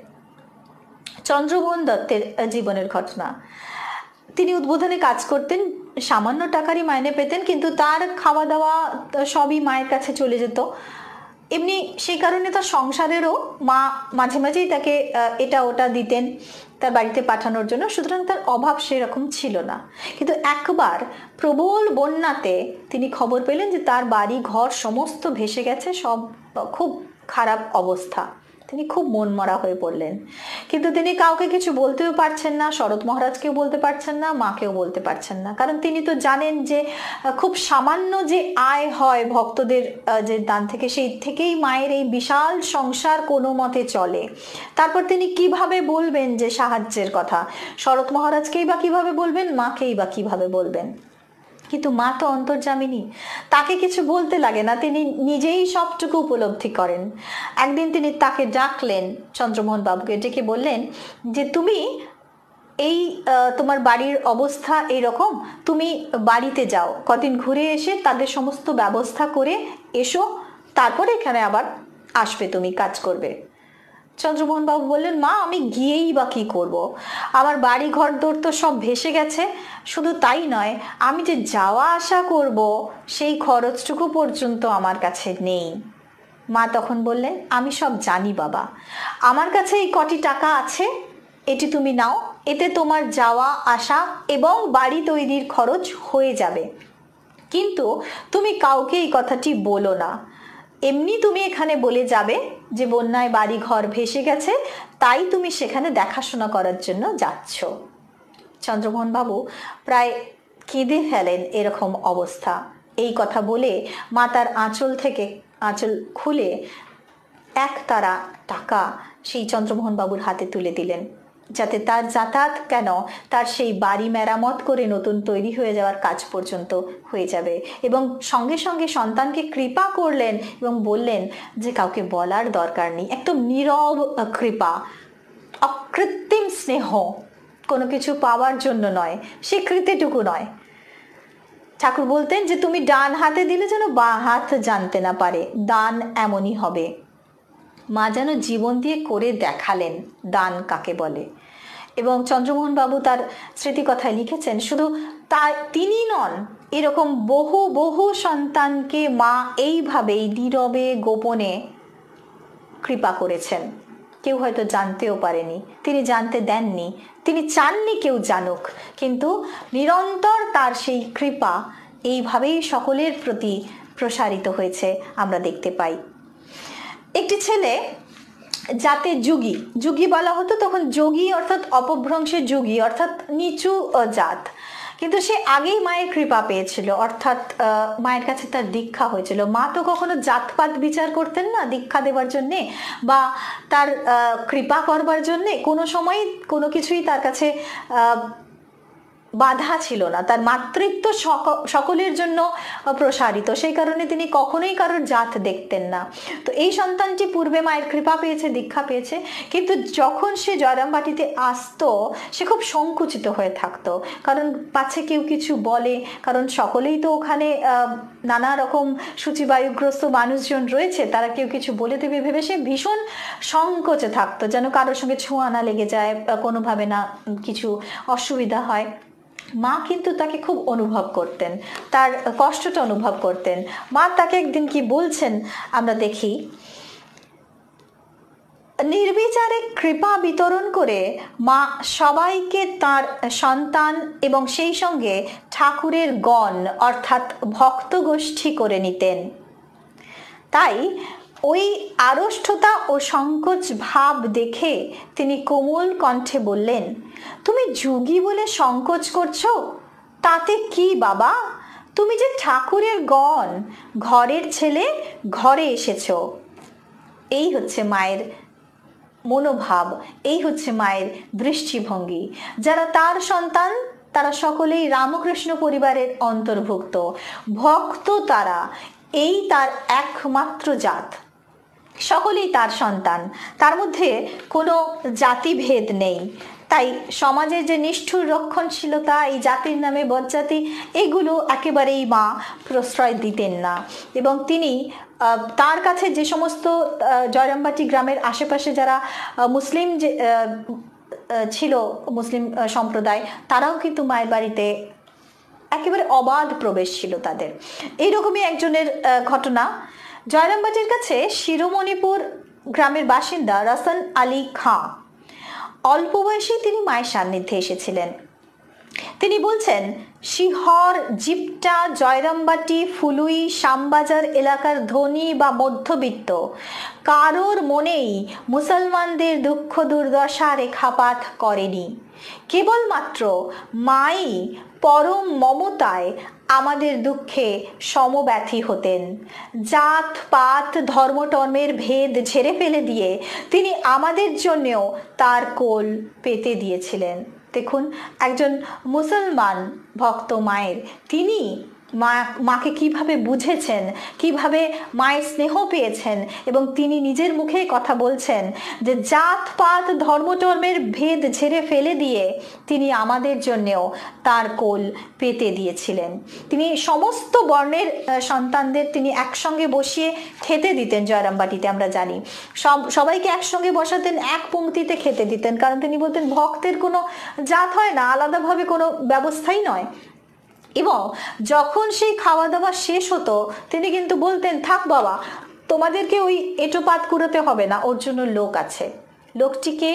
A: চন্দ্রমোহন দত্তের জীবনের ঘটনা, তিনি উদ্বোধনে কাজ করতেন, সামান্য টাকারই মাইনে পেতেন, কিন্তু তার খাওয়া দাওয়া সবই মায়ের কাছে চলে যেত। এমনি সেই কারণে তার সংসারেরও মা মাঝে মাঝেই তাকে এটা ওটা দিতেন তার বাড়িতে পাঠানোর জন্য, সুতরাং তার অভাব সেরকম ছিল না। কিন্তু একবার প্রবল বন্যাতে তিনি খবর পেলেন যে তার বাড়ি ঘর সমস্ত ভেসে গেছে, সব খুব খারাপ অবস্থা। তিনি খুব মনমরা হয়ে পড়লেন, কিন্তু তিনি কাউকে কিছু বলতেও পারছেন না, শরৎ মহারাজকেও বলতে পারছেন না, মাকেও বলতে পারছেন না, কারণ তিনি তো জানেন যে খুব সামান্য যে আয় হয় ভক্তদের যে দান থেকে, সেই থেকেই মায়ের এই বিশাল সংসার কোনো মতে চলে। তারপর তিনি কিভাবে বলবেন যে সাহায্যের কথা, শরৎ মহারাজকেই বা কিভাবে বলবেন, মাকেই বা কিভাবে বলবেন। কিন্তু মা তো অন্তর্যামিনী, তাকে কিছু বলতে লাগে না, তিনি নিজেই সবটুকু উপলব্ধি করেন। একদিন তিনি তাকে ডাকলেন, চন্দ্রমোহন বাবুকে ডেকে বললেন যে তুমি এই তোমার বাড়ির অবস্থা এইরকম, তুমি বাড়িতে যাও, কদিন ঘুরে এসে তাদের সমস্ত ব্যবস্থা করে এসো, তারপরে এখানে আবার আসবে, তুমি কাজ করবে। চন্দ্রমোহন বাবু বললেন, মা আমি গিয়েই বা কি করব, আমার বাড়ি ঘর দোর তো সব ভেসে গেছে, শুধু তাই নয় আমি যে যাওয়া আসা করব সেই খরচটুকু পর্যন্ত আমার কাছে নেই। মা তখন বললেন, আমি সব জানি বাবা, আমার কাছে এই কটি টাকা আছে, এটি তুমি নাও, এতে তোমার যাওয়া আসা এবং বাড়ি তৈরির খরচ হয়ে যাবে, কিন্তু তুমি কাউকে এই কথাটি বলো না। এমনি তুমি এখানে বলে যাবে যে বন্যায় বাড়ি ঘর ভেসে গেছে, তাই তুমি সেখানে দেখাশোনা করার জন্য যাচ্ছ। চন্দ্রমোহন বাবু প্রায় কেঁদে ফেলেন এরকম অবস্থা। এই কথা বলে মা তার আঁচল থেকে আঁচল খুলে এক তারা টাকা সেই চন্দ্রমোহন বাবুর হাতে তুলে দিলেন, যাতে তার যাতায়াত কেন, তার সেই বাড়ি মেরামত করে নতুন তৈরি হয়ে যাওয়ার কাজ পর্যন্ত হয়ে যাবে। এবং সঙ্গে সঙ্গে সন্তানকে কৃপা করলেন এবং বললেন যে কাউকে বলার দরকার নেই, একদম নীরব কৃপা, অকৃত্রিম স্নেহ, কোনো কিছু পাওয়ার জন্য নয়, স্বীকৃতিটুকু নয়। ঠাকুর বলতেন যে তুমি ডান হাতে দিলে যেন বাঁ হাত জানতে না পারে, দান এমনই হবে। মা যেন জীবন দিয়ে করে দেখালেন দান কাকে বলে। এবং চন্দ্রমোহন বাবু তার স্মৃতিকথায় লিখেছেন, শুধু তা তিনি নন, এরকম বহু বহু সন্তানকে মা এইভাবেই নীরবে গোপনে কৃপা করেছেন। কেউ হয়তো জানতেও পারেনি, তিনি জানতে দেননি, তিনি চাননি কেউ জানুক, কিন্তু নিরন্তর তার সেই কৃপা এইভাবেই সকলের প্রতি প্রসারিত হয়েছে আমরা দেখতে পাই। একটি ছেলে, যাতে যুগী, যুগী বলা হতো তখন, যোগী অর্থাৎ অপভ্রংশের যুগী অর্থাৎ নিচু জাত, কিন্তু সে আগেই মায়ের কৃপা পেয়েছিল, অর্থাৎ মায়ের কাছে তার দীক্ষা হয়েছিল। মা তো কখনো জাতপাত বিচার করতেন না দীক্ষা দেওয়ার জন্যে বা তার কৃপা করবার জন্যে, কোনো সময় কোনো কিছুই তার কাছে বাধা ছিল না, তার মাতৃত্ব সকলের জন্য প্রসারিত, সেই কারণে তিনি কখনোই কারোর জাত দেখতেন না। তো এই সন্তানটি পূর্বে মায়ের কৃপা পেয়েছে, দীক্ষা পেয়েছে, কিন্তু যখন সে জয়রামবাটিতে আসতো সে খুব সংকুচিত হয়ে থাকতো, কারণ পাছে কেউ কিছু বলে, কারণ সকলেই তো ওখানে নানা রকম সূচিবায়ুগ্রস্ত মানুষজন রয়েছে, তারা কেউ কিছু বলে দেবে ভেবে সে ভীষণ সংকোচে থাকতো, যেন কারোর সঙ্গে ছোঁয়া না লেগে যায়, কোনোভাবে না কিছু অসুবিধা হয়। মা কিন্তু তাকে খুব অনুভব করতেন, তার কষ্টটা অনুভব করতেন। মা তাকে একদিন কি বলছেন আমরা দেখি, নির্বিচারে কৃপা বিতরণ করে মা সবাইকে তার সন্তান এবং সেই সঙ্গে ঠাকুরের গণ অর্থাৎ ভক্ত গোষ্ঠী করে নিতেন। তাই ওই আড়ষ্টতা ও সংকোচ ভাব দেখে তিনি কোমল কণ্ঠে বললেন, তুমি যোগী বলে সংকোচ করছো, তাতে কি বাবা, তুমি যে ঠাকুরের গণ, ঘরের ছেলে, ঘরে এসেছো। এই হচ্ছে মায়ের মনোভাব, এই হচ্ছে মায়ের দৃষ্টিভঙ্গি। যারা তার সন্তান তারা সকলেই রামকৃষ্ণ পরিবারের অন্তর্ভুক্ত, ভক্ত তারা, এই তার একমাত্র জাত, সকলেই তার সন্তান, তার মধ্যে কোনো জাতিভেদ নেই। তাই সমাজের যে নিষ্ঠুর রক্ষণশীলতা, এই জাতির নামে বজ্জাতি, এগুলো একেবারেই মা প্রশ্রয় দিতেন না। এবং তিনি তার কাছে যে সমস্ত জয়রামবাটি গ্রামের আশেপাশে যারা মুসলিম যে ছিল, মুসলিম সম্প্রদায়, তারাও কিন্তু মায়ের বাড়িতে একেবারে অবাধ প্রবেশ ছিল তাদের। এইরকমই একজনের ঘটনা। জয়রামবাটির কাছে শিরোমণিপুর গ্রামের বাসিন্দা রসন আলী খাঁ, অল্প বয়সে তিনি মায়ের সান্নিধ্যে এসেছিলেন। তিনি বলছেন, শিহর, জিপটা, জয়রামবাটি, ফুলুই, শ্যামবাজার এলাকার ধনী বা মধ্যবিত্ত কারোর মনেই মুসলমানদের দুঃখ দুর্দশা রেখাপাত করেনি। কেবলমাত্র মাই পরম মমতায় আমাদের দুঃখে সমব্যথী হতেন। জাত পাত ধর্মটর্মের ভেদ ঝেড়ে ফেলে দিয়ে তিনি আমাদের জন্যেও তার কোল পেতে দিয়েছিলেন। দেখুন, একজন মুসলমান ভক্ত মায়ের, তিনি মাকে কিভাবে বুঝেছেন, কিভাবে মায়ের স্নেহ পেয়েছেন, এবং তিনি নিজের মুখে কথা বলছেন যে জাত পাত ধর্মটর্মের ভেদ ঝেড়ে ফেলে দিয়ে তিনি আমাদের জন্যেও তার কোল পেতে দিয়েছিলেন। তিনি সমস্ত বর্ণের সন্তানদের তিনি একসঙ্গে বসিয়ে খেতে দিতেন। জয়রামবাটিতে আমরা জানি সবাইকে একসঙ্গে বসাতেন, এক পংক্তিতে খেতে দিতেন, কারণ তিনি বলতেন ভক্তের কোনো জাত হয় না, আলাদাভাবে কোনো ব্যবস্থাই নয়। এবং যখন সেই খাওয়া দাওয়া শেষ হতো তিনি কিন্তু বলতেন, থাক বাবা, তোমাদেরকে ওই এঁটোপাত কুড়োতে হবে না, ওর জন্য লোক আছে। লোকটিকে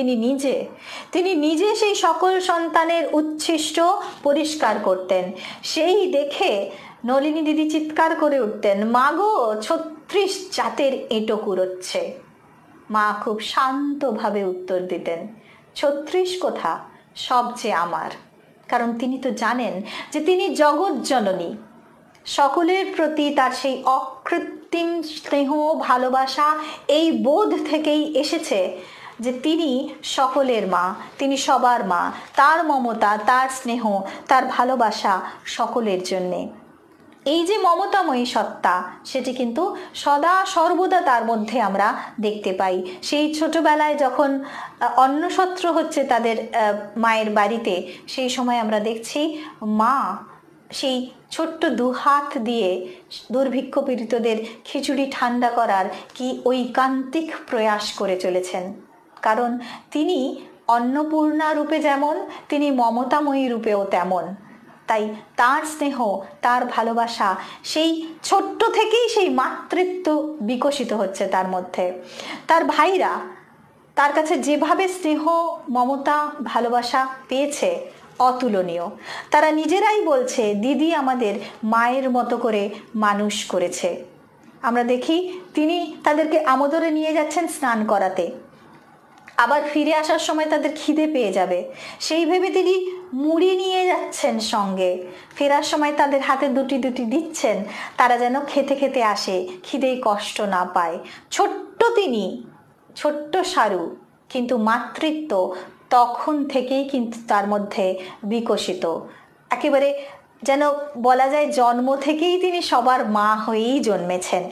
A: তিনি নিজে সেই সকল সন্তানের উচ্ছিষ্ট পরিষ্কার করতেন। সেই দেখে নলিনী দিদি চিৎকার করে উঠতেন, মা গো, 36 জাতের এঁটো কুড়োচ্ছে। মা খুব শান্তভাবে উত্তর দিতেন, 36 কোথা, সব যে আমার। কারণ তিনি তো জানেন যে তিনি জগৎ জননী, সকলের প্রতি তার সেই অকৃত্রিম স্নেহ ভালোবাসা এই বোধ থেকেই এসেছে যে তিনি সকলের মা, তিনি সবার মা। তার মমতা, তার স্নেহ, তার ভালোবাসা সকলের জন্যে। এই যে মমতাময়ী সত্তা, সেটি কিন্তু সদা সর্বদা তার মধ্যে আমরা দেখতে পাই। সেই ছোটবেলায় যখন অন্নসত্র হচ্ছে তাদের মায়ের বাড়িতে, সেই সময় আমরা দেখছি মা সেই ছোট্ট দুহাত দিয়ে দুর্ভিক্ষ পীড়িতদের খিচুড়ি ঠান্ডা করার কি ঐকান্তিক প্রয়াস করে চলেছেন। কারণ তিনি অন্নপূর্ণা রূপে যেমন, তিনি মমতাময়ী রূপেও তেমন। তাই তার স্নেহ, তার ভালোবাসা সেই ছোট্ট থেকেই সেই মাতৃত্ব বিকশিত হচ্ছে তার মধ্যে। তার ভাইরা তার কাছে যেভাবে স্নেহ, মমতা, ভালোবাসা পেয়েছে অতুলনীয়। তারা নিজেরাই বলছে, দিদি আমাদের মায়ের মতো করে মানুষ করেছে। আমরা দেখি তিনি তাদেরকে আমোদরে নিয়ে যাচ্ছেন স্নান করাতে, আবার ফিরে আসার সময় তাদের খিদে পেয়ে যাবে, সেই ভেবে তিনি মুড়ি নিয়ে যাচ্ছেন সঙ্গে। ফেরার সময় তাদের হাতে দুটি দুটি দিচ্ছেন, তারা যেন খেতে খেতে আসে, খিদেই কষ্ট না পায়। তিনি ছোট্ট সারু, কিন্তু মাতৃত্ব তখন থেকেই কিন্তু তার মধ্যে বিকশিত। একেবারে যেন বলা যায় জন্ম থেকেই তিনি সবার মা হয়েই জন্মেছেন।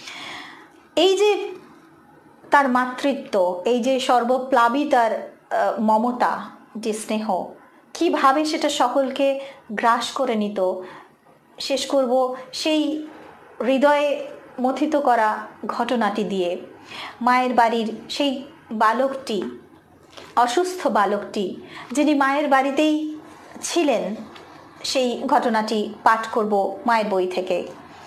A: এই যে তার মাতৃত্ব, এই যে সর্বপ্লাবী তার মমতা, যে স্নেহ, কিভাবে সেটা সকলকে গ্রাস করে নিত। শেষ করব সেই হৃদয়ে মথিত করা ঘটনাটি দিয়ে। মায়ের বাড়ির সেই বালকটি, অসুস্থ বালকটি, যিনি মায়ের বাড়িতেই ছিলেন, সেই ঘটনাটি পাঠ করব মায়ের বই থেকে।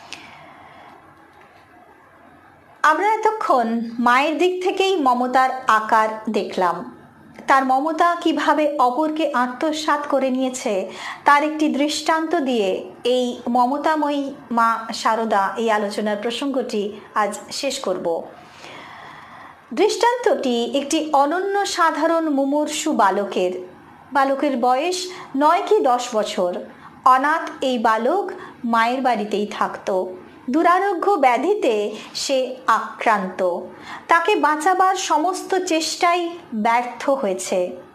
A: আমরা এতক্ষণ মায়ের দিক থেকেই মমতার আকার দেখলাম। তার মমতা কিভাবে অপরকে আত্মসাৎ করে নিয়েছে তার একটি দৃষ্টান্ত দিয়ে এই মমতাময়ী মা শারদা এই আলোচনার প্রসঙ্গটি আজ শেষ করব। দৃষ্টান্তটি একটি অনন্য সাধারণ মুমূর্ষু বালকের বয়স 9 কি 10 বছর। অনাথ এই বালক মায়ের বাড়িতেই থাকত। দুরারোগ্য ব্যাধিতে সে আক্রান্ত। তাকে বাঁচাবার সমস্ত চেষ্টাই ব্যর্থ হয়েছে।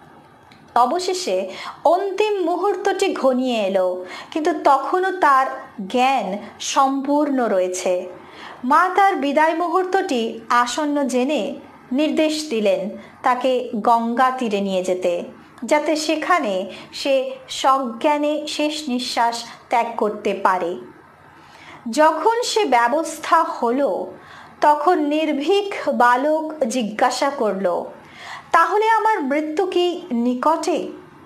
A: অবশেষে অন্তিম মুহূর্তটি ঘনিয়ে এলো, কিন্তু তখনও তার জ্ঞান সম্পূর্ণ রয়েছে। মা তার বিদায় মুহূর্তটি আসন্ন জেনে নির্দেশ দিলেন তাকে গঙ্গা তীরে নিয়ে যেতে, যাতে সেখানে সে সজ্ঞানে শেষ নিঃশ্বাস ত্যাগ করতে পারে। যখন সে ব্যবস্থা হলো, তখন নির্ভীক বালক জিজ্ঞাসা করল, তাহলে আমার মৃত্যু কি নিকটে?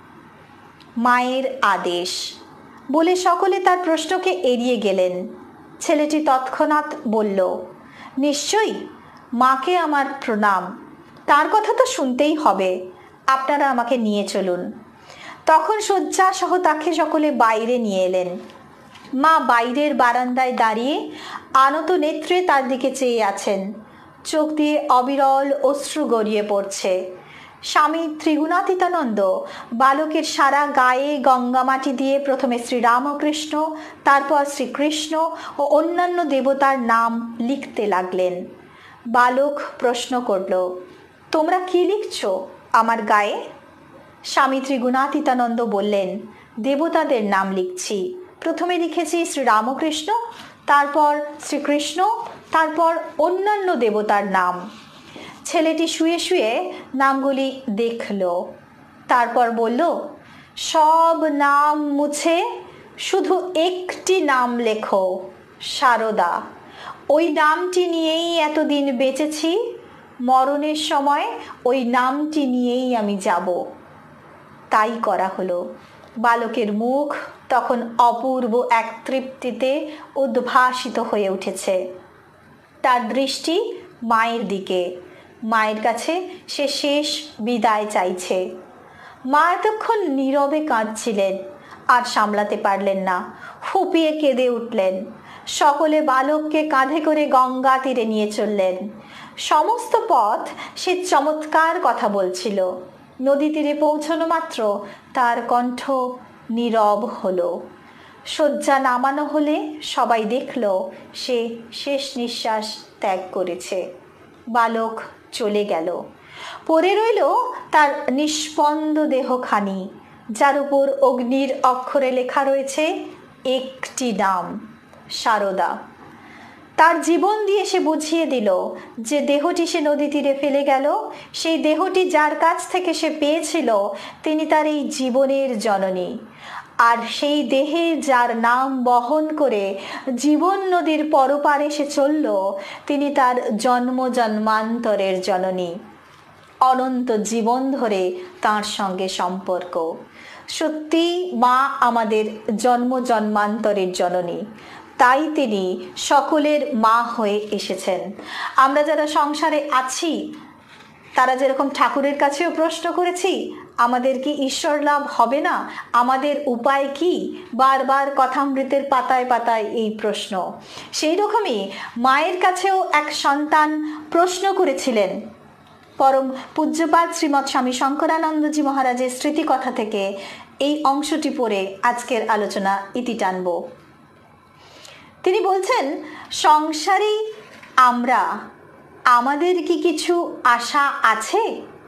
A: মায়ের আদেশ বলে সকলে তার প্রশ্নকে এড়িয়ে গেলেন। ছেলেটি তৎক্ষণাৎ বলল, নিশ্চয়ই, মাকে আমার প্রণাম, তার কথা তো শুনতেই হবে, আপনারা আমাকে নিয়ে চলুন। তখন শয্যা সহ তাকে সকলে বাইরে নিয়ে এলেন। মা বাইরের বারান্দায় দাঁড়িয়ে আনত নেত্রে তার দিকে চেয়ে আছেন। চোখ দিয়ে অবিরল অশ্রু গড়িয়ে পড়ছে। স্বামী ত্রিগুণাতীতানন্দ বালকের সারা গায়ে গঙ্গা মাটি দিয়ে প্রথমে শ্রীরামকৃষ্ণ, তারপর শ্রীকৃষ্ণ ও অন্যান্য দেবতার নাম লিখতে লাগলেন। বালক প্রশ্ন করল, তোমরা কি লিখছ আমার গায়ে? স্বামী ত্রিগুণাতীতানন্দ বললেন, দেবতাদের নাম লিখছি। প্রথমে লিখেছি শ্রীরামকৃষ্ণ, তারপর শ্রীকৃষ্ণ, তারপর অন্যান্য দেবতার নাম। ছেলেটি শুয়ে শুয়ে নামগুলি দেখল, তারপর বলল, সব নাম মুছে শুধু একটি নাম লেখো, সারদা। ওই নামটি নিয়েই এতদিন বেঁচেছি, মরণের সময় ওই নামটি নিয়েই আমি যাব। তাই করা হলো। বালকের মুখ তখন অপূর্ব এক তৃপ্তিতে উদ্ভাসিত হয়ে উঠেছে। তার দৃষ্টি মায়ের দিকে। মায়ের কাছে সে শেষ বিদায় চাইছে। মা এতক্ষণ নীরবে কাঁদছিলেন, আর সামলাতে পারলেন না, ফুপিয়ে কেঁদে উঠলেন। সকলে বালককে কাঁধে করে গঙ্গা তীরে নিয়ে চললেন। সমস্ত পথ সে চমৎকার কথা বলছিল। নদী তীরে পৌঁছানো মাত্র তার কণ্ঠ নীরব হলো। শয্যা নামানো হলে সবাই দেখল সে শেষ নিঃশ্বাস ত্যাগ করেছে। বালক চলে গেল। পড়ে রইল তার নিষ্পন্দ দেহখানি, যার উপর অগ্নির অক্ষরে লেখা রয়েছে একটি নাম, সারদা। তার জীবন দিয়ে সে বুঝিয়ে দিল যে দেহটি সে নদী তীরে ফেলে গেল, সেই দেহটি যার কাছ থেকে সে পেয়েছিল তিনি তার এই জীবনের জননী। আর সেই দেহে যার নাম বহন করে জীবন নদীর পরপারে সে চলল, তিনি তার জন্ম জন্মান্তরের জননী। অনন্ত জীবন ধরে তার সঙ্গে সম্পর্ক। সত্যি মা আমাদের জন্ম জন্মান্তরের জননী, তাই তিনি সকলের মা হয়ে এসেছেন। আমরা যারা সংসারে আছি, তারা যেরকম ঠাকুরের কাছেও প্রশ্ন করেছি, আমাদের কি ঈশ্বর লাভ হবে না, আমাদের উপায় কি, বারবার কথামৃতের পাতায় পাতায় এই প্রশ্ন। সেই রকমই মায়ের কাছেও এক সন্তান প্রশ্ন করেছিলেন। পরম পূজ্যপাদ শ্রীমৎ স্বামী শঙ্করানন্দজি মহারাজের স্মৃতিকথা থেকে এই অংশটি পড়ে আজকের আলোচনা ইতি টানব। তিনি বলছেন, সংসারী আমরা, আমাদের কি কিছু আশা আছে?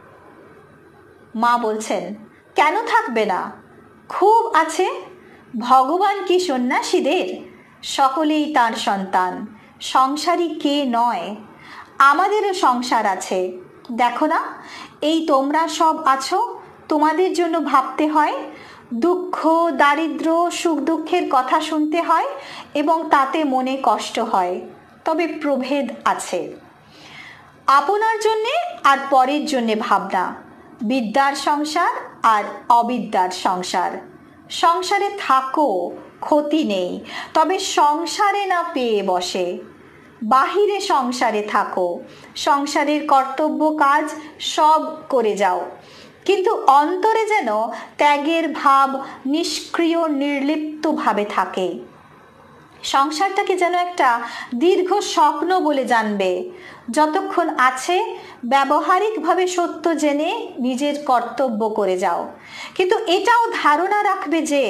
A: মা বলছেন, কেন থাকবে না, খুব আছে। ভগবান কি সন্ন্যাসীদের? সকলেই তার সন্তান। সংসারী কে নয়? আমাদেরও সংসার আছে। দেখো না, এই তোমরা সব আছো, তোমাদের জন্য ভাবতে হয়, দুঃখ দারিদ্র সুখ দুঃখের কথা শুনতে হয় এবং তাতে মনে কষ্ট হয়। তবে প্রভেদ আছে। আপনার জন্যে আর পরের জন্যে ভাবনা, বিদ্যার সংসার আর অবিদ্যার সংসার। সংসারে থাকো, ক্ষতি নেই, তবে সংসারে না পেয়ে বসে। বাহিরে সংসারে থাকো, সংসারের কর্তব্য কাজ সব করে যাও, কিন্তু অন্তরে যেন ত্যাগের ভাব নিষ্ক্রিয় নির্লিপ্তভাবে থাকে। সংসারটাকে যেন একটা দীর্ঘ স্বপ্ন বলে জানবে। যতক্ষণ আছে ব্যবহারিকভাবে সত্য জেনে নিজের কর্তব্য করে যাও, কিন্তু এটাও ধারণা রাখবে যে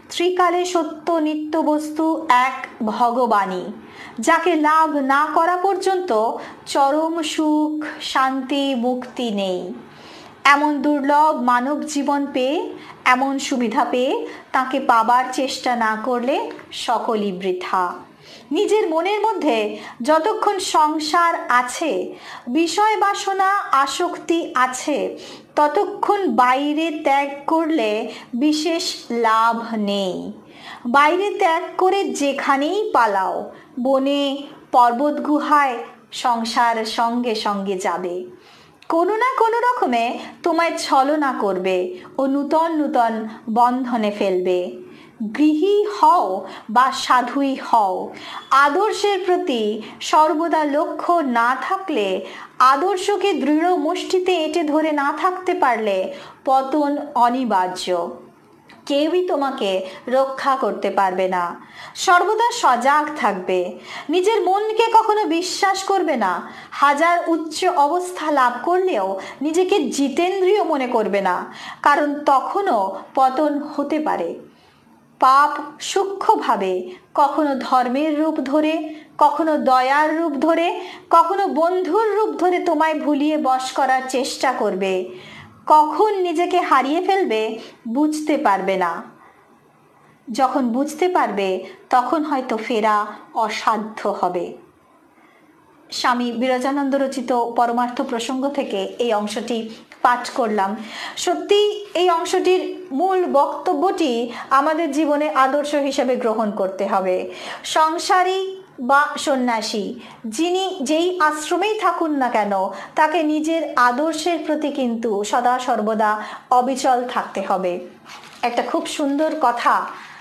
A: ত্রিকালে সত্য নিত্য বস্তু এক ভগবানই, যাকে লাভ না করা পর্যন্ত চরম সুখ শান্তি মুক্তি নেই। এমন দুর্লভ মানব জীবন পেয়ে, এমন সুবিধা পেয়ে তাকে পাবার চেষ্টা না করলে সকলই বৃথা। নিজের মনের মধ্যে যতক্ষণ সংসার আছে, বিষয় বাসনা আসক্তি আছে, ততক্ষণ বাইরে ত্যাগ করলে বিশেষ লাভ নেই। বাইরে ত্যাগ করে যেখানেই পালাও, বনে পর্বত গুহায়, সংসার সঙ্গে সঙ্গে যাবে। কোনো না কোনো রকমে তোমায় ছলনা করবে ও নূতন নূতন বন্ধনে ফেলবে। গৃহী হও বা সাধুই হও, আদর্শের প্রতি সর্বদা লক্ষ্য না থাকলে, আদর্শকে দৃঢ় মুষ্টিতে এঁটে ধরে না থাকতে পারলে পতন অনিবার্য। কেউই তোমাকে রক্ষা করতে পারবে না। সর্বদা সজাগ থাকবে, নিজের মনকে কখনো বিশ্বাস করবে না। হাজার উচ্চ অবস্থা লাভ করলেও নিজেকে জিতেন্দ্রিয় মনে করবে না, কারণ তখনও পতন হতে পারে। পাপ সূক্ষ্মভাবে কখনো ধর্মের রূপ ধরে, কখনো দয়ার রূপ ধরে, কখনো বন্ধুর রূপ ধরে তোমায় ভুলিয়ে বশ করার চেষ্টা করবে। কখন নিজেকে হারিয়ে ফেলবে বুঝতে পারবে না। যখন বুঝতে পারবে তখন হয়তো ফেরা অসাধ্য হবে। স্বামী বিরজানন্দ রচিত পরমার্থ প্রসঙ্গ থেকে এই অংশটি পাঠ করলাম। সত্যি এই অংশটির মূল বক্তব্যটি আমাদের জীবনে আদর্শ হিসেবে গ্রহণ করতে হবে। সংসারী বা সন্ন্যাসী যেই আশ্রমেই থাকুন না কেন, তাকে নিজের আদর্শের প্রতি কিন্তু সদা সর্বদা অবিচল থাকতে হবে। একটা খুব সুন্দর কথা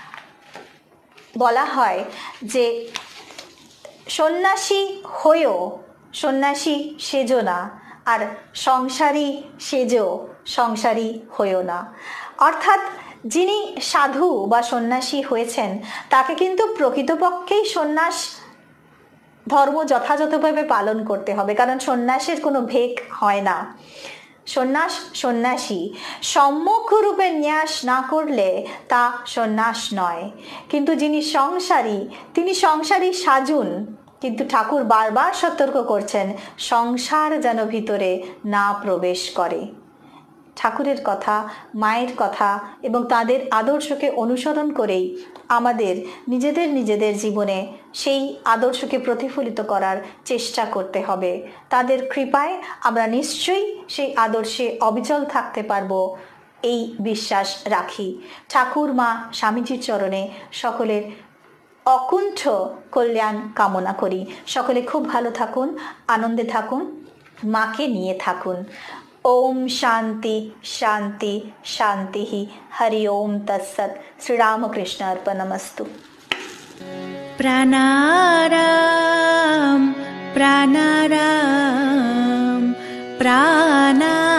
A: বলা হয় যে সন্ন্যাসী হয়েও সন্ন্যাসী সেজো না, আর সংসারী সেজো সংসারী হয়েও না। অর্থাৎ যিনি সাধু বা সন্ন্যাসী হয়েছেন তাকে কিন্তু প্রকৃতপক্ষেই সন্ন্যাস ধর্ম যথাযথভাবে পালন করতে হবে, কারণ সন্ন্যাসের কোনো ভেক হয় না। সন্ন্যাস সন্ন্যাসী, সম্মুখ রূপে ন্যাস না করলে তা সন্ন্যাস নয়। কিন্তু যিনি সংসারী তিনি সংসারী সাজুন, কিন্তু ঠাকুর বারবার সতর্ক করছেন সংসার যেন ভিতরে না প্রবেশ করে। ঠাকুরের কথা, মায়ের কথা এবং তাদের আদর্শকে অনুসরণ করেই আমাদের নিজেদের জীবনে সেই আদর্শকে প্রতিফলিত করার চেষ্টা করতে হবে। তাদের কৃপায় আমরা নিশ্চয়ই সেই আদর্শে অবিচল থাকতে পারবো, এই বিশ্বাস রাখি। ঠাকুর মা স্বামীজির চরণে সকলের অকুণ্ঠ কল্যাণ কামনা করি। সকলে খুব ভালো থাকুন, আনন্দে থাকুন, মাকে নিয়ে থাকুন। ओम शांति शांति शांति ही। हरि ओम तत्सत। श्री रामकृष्ण अर्पणमस्तु।
B: प्राणाराम प्राणाराम प्राणाराम।